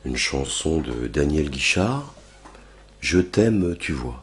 une chanson de Daniel Guichard, Je t'aime, tu vois.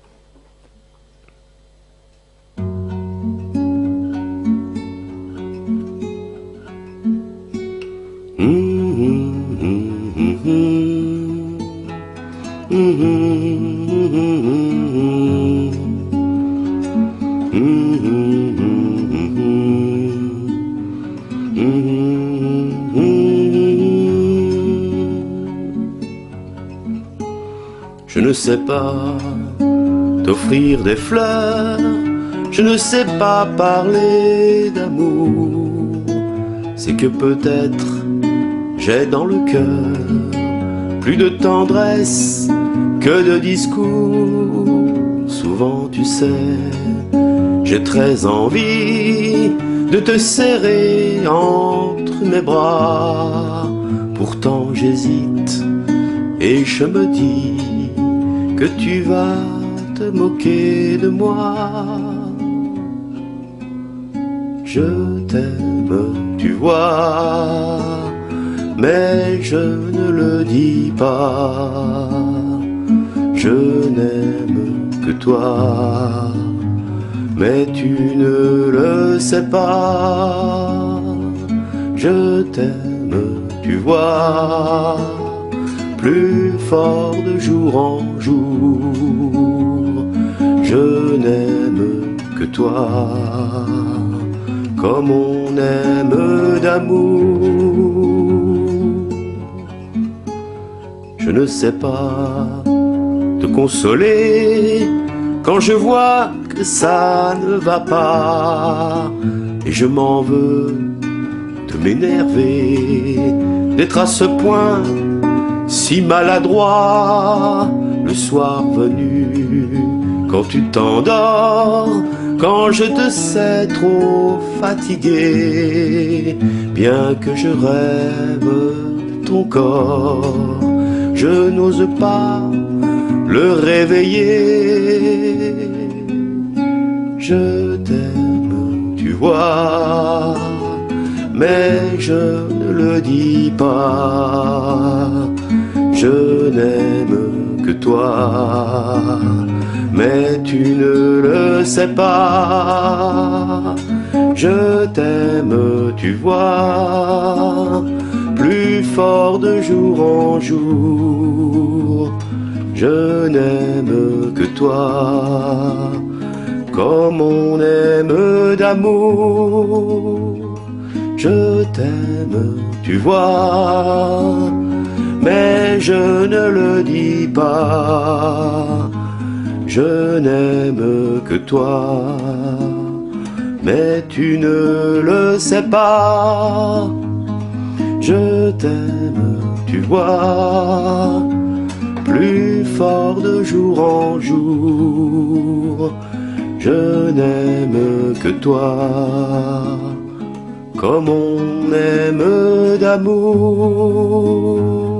Je ne sais pas t'offrir des fleurs, je ne sais pas parler d'amour. C'est que peut-être j'ai dans le cœur plus de tendresse que de discours. Souvent tu sais, j'ai très envie de te serrer entre mes bras. Pourtant j'hésite et je me dis que tu vas te moquer de moi. Je t'aime, tu vois, mais je ne le dis pas. Je n'aime que toi, mais tu ne le sais pas. Je t'aime, tu vois, plus fort de jour en jour. Je n'aime que toi, comme on aime d'amour. Je ne sais pas te consoler quand je vois que ça ne va pas. Et je m'en veux de m'énerver, d'être à ce point si maladroit. Le soir venu, quand tu t'endors, quand je te sais trop fatigué, bien que je rêve ton corps, je n'ose pas le réveiller. Je t'aime, tu vois, mais je ne le dis pas. Je n'aime que toi, mais tu ne le sais pas. Je t'aime, tu vois, plus fort de jour en jour. Je n'aime que toi, comme on aime d'amour. Je t'aime, tu vois, mais je ne le dis pas. Je n'aime que toi, mais tu ne le sais pas. Je t'aime, tu vois, plus fort de jour en jour. Je n'aime que toi, comme on aime d'amour.